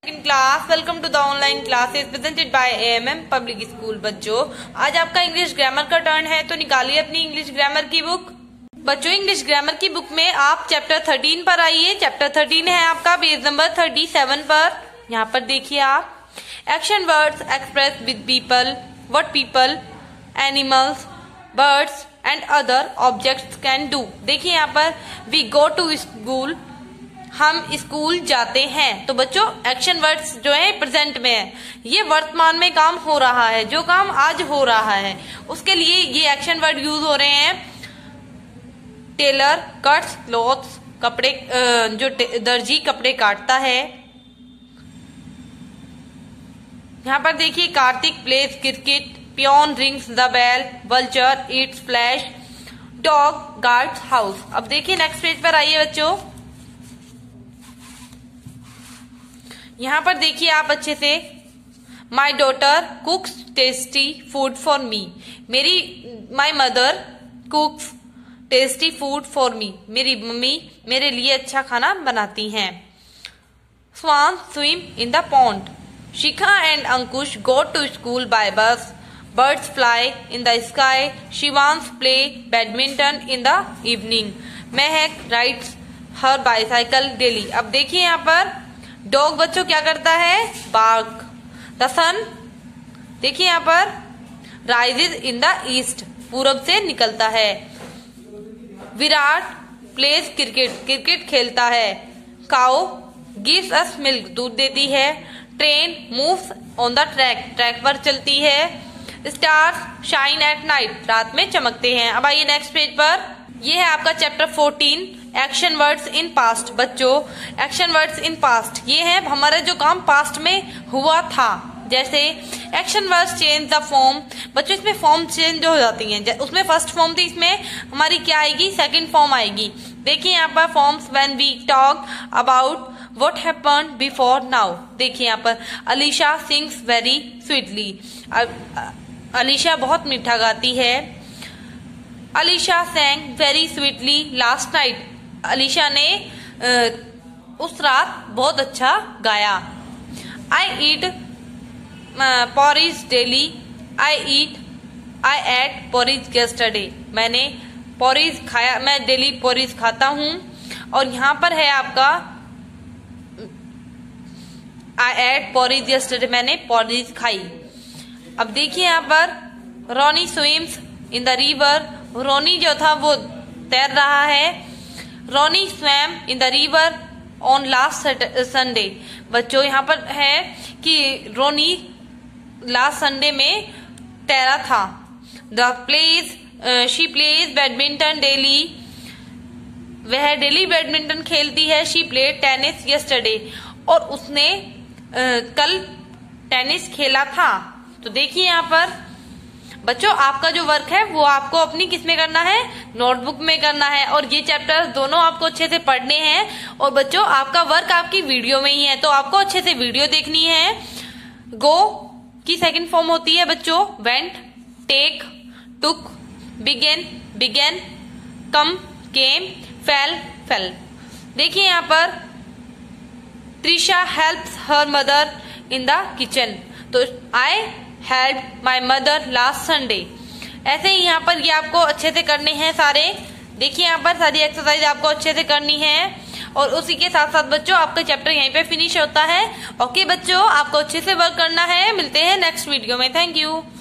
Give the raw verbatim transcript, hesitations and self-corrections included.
In class, welcome to the online classes presented by A M M Public School। बच्चों, आज आपका English grammar का turn है, तो निकालिए अपनी इंग्लिश ग्रामर की बुक। बच्चों, इंग्लिश ग्रामर की बुक में आप चैप्टर थर्टीन पर आइए। चैप्टर थर्टीन है आपका पेज नंबर थर्टी सेवन पर। यहाँ पर देखिए आप, action words express with people, what people, animals, birds and other objects can do. देखिए यहाँ पर, वी गो टू स्कूल, हम स्कूल जाते हैं। तो बच्चों, एक्शन वर्ड्स जो है प्रेजेंट में है, ये वर्तमान में काम हो रहा है, जो काम आज हो रहा है उसके लिए ये एक्शन वर्ड यूज हो रहे हैं। टेलर कट्स क्लॉथ्स, कपड़े, जो दर्जी कपड़े काटता है। यहाँ पर देखिए, Kartik plays cricket, peon rings the bell, vulture eats flesh, dog guards house. अब देखिए नेक्स्ट पेज पर आइए बच्चों। यहाँ पर देखिए आप अच्छे से, my daughter cooks tasty food for me, मेरी my mother cooks tasty food for me, मेरी मम्मी मेरे लिए अच्छा खाना बनाती हैं। Swan swim in the pond, Shikha and Ankush go to school by bus, birds fly in the sky, Shivansh play badminton in the evening, Mahak rides her bicycle daily. अब देखिए यहाँ पर, डॉग बच्चों क्या करता है, बार्क। द सन देखिए यहाँ पर, राइजेज इन द ईस्ट, पूरब से निकलता है। विराट प्लेज क्रिकेट, क्रिकेट खेलता है। काउ गिव्स अस मिल्क, दूध देती है। Train moves on the track, track पर चलती है। स्टार्स शाइन एट नाइट, रात में चमकते हैं। अब आइए नेक्स्ट पेज पर, ये है आपका chapter fourteen, action words in past. बच्चों, एक्शन वर्ड्स इन पास्ट ये है हमारा जो काम पास्ट में हुआ था। जैसे action words change the form, बच्चों इसमें फॉर्म चेंज हो जाती हैं। उसमें फर्स्ट फॉर्म थी, इसमें हमारी क्या आएगी, सेकंड फॉर्म आएगी। देखिए यहाँ पर forms, when we talk about what happened before now. देखिए यहाँ पर, Alisha sings very sweetly, Alisha बहुत मीठा गाती है। Alisha sang very sweetly last night, Alisha ने आ, उस रात बहुत अच्छा गाया। I eat porridge daily, I eat I ate porridge yesterday, मैंने पॉरिज खाया, मैं डेली पॉरिज खाता हूँ। और यहाँ पर है आपका, आई एट पॉरिज यस्टरडे, मैंने पॉरिज खाई। अब देखिए यहाँ पर, Ronnie swims in the river, Ronnie जो था वो तैर रहा है। Ronnie swam in the river on last Sunday, बच्चों यहाँ पर है कि रोनी लास्ट संडे में तैरा था। The plays she plays badminton daily, वह डेली बैडमिंटन खेलती है। शी प्लेड टेनिस यस्टरडे, और उसने uh, कल टेनिस खेला था। तो देखिए यहाँ पर बच्चों, आपका जो वर्क है वो आपको अपनी किस में करना है, नोटबुक में करना है। और ये चैप्टर दोनों आपको अच्छे से पढ़ने हैं। और बच्चों, आपका वर्क आपकी वीडियो में ही है, तो आपको अच्छे से वीडियो देखनी है। गो की सेकंड फॉर्म होती है बच्चों, went, take, took, begin, began, come, came, fell, fell. देखिए यहाँ पर, Trisha helps her mother in the kitchen, तो I help my mother last Sunday. ऐसे ही यहाँ पर ये आपको अच्छे से करने हैं सारे। देखिए यहाँ पर सारी एक्सरसाइज आपको अच्छे से करनी है। और उसी के साथ साथ बच्चों, आपका चैप्टर यहीं पे फिनिश होता है। ओके बच्चों, आपको अच्छे से वर्क करना है। मिलते हैं नेक्स्ट वीडियो में। Thank you.